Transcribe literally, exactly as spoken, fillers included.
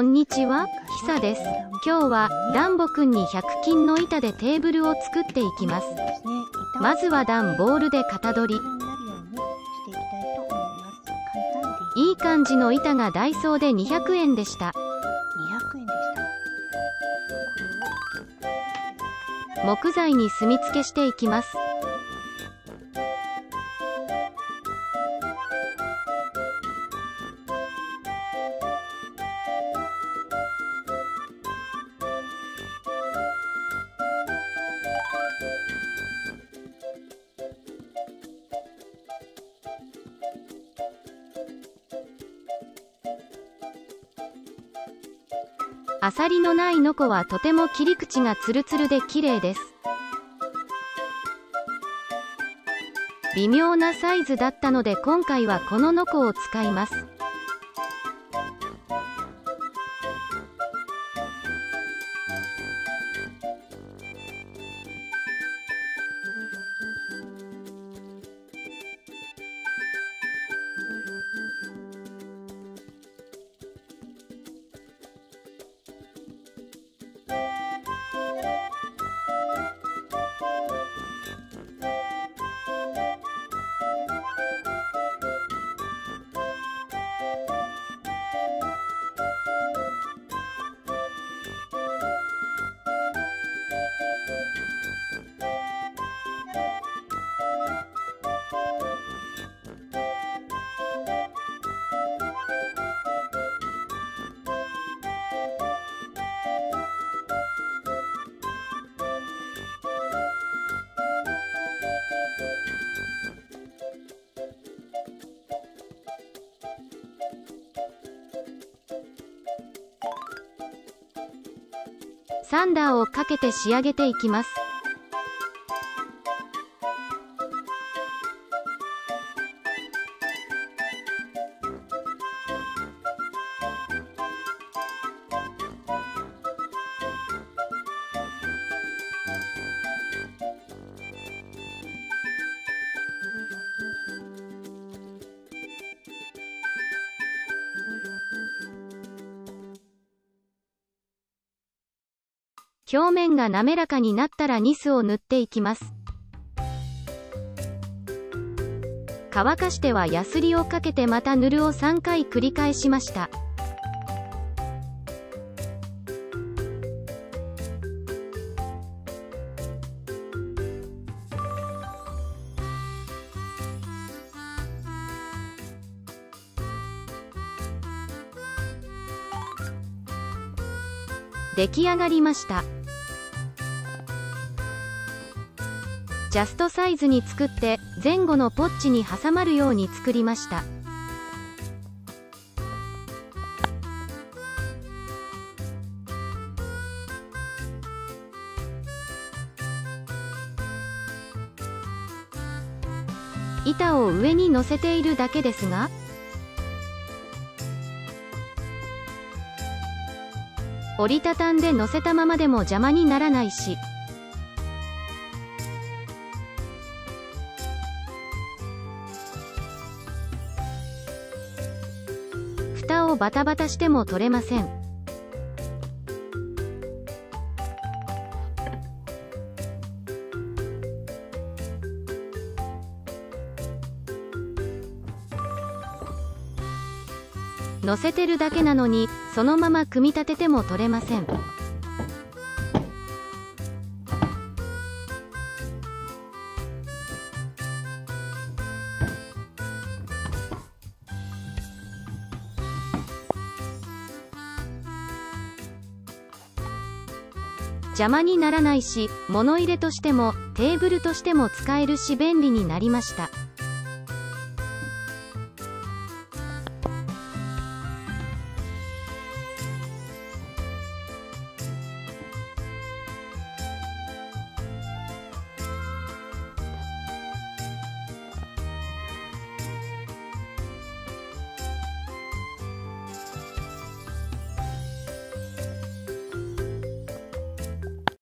こんにちは、ひさです。今日はダンボくんにひゃく均の板でテーブルを作っていきます。まずは段ボールで型取り。いい感じの板がダイソーでにひゃくえんでした。木材に墨付けしていきます。アサリのないノコはとても切り口がツルツルで綺麗です。微妙なサイズだったので今回はこのノコを使います。サンダーをかけて仕上げていきます。表面が滑らかになったらニスを塗っていきます。乾かしてはヤスリをかけてまた塗るをさんかい繰り返しました。出来上がりました。ジャストサイズに作って前後のポッチに挟まるように作りました。板を上に乗せているだけですが、折りたたんで乗せたままでも邪魔にならないし、蓋をバタバタしても取れません。乗せてるだけなのにそのまま組み立てても取れません。邪魔にならないし、物入れとしてもテーブルとしても使えるし便利になりました。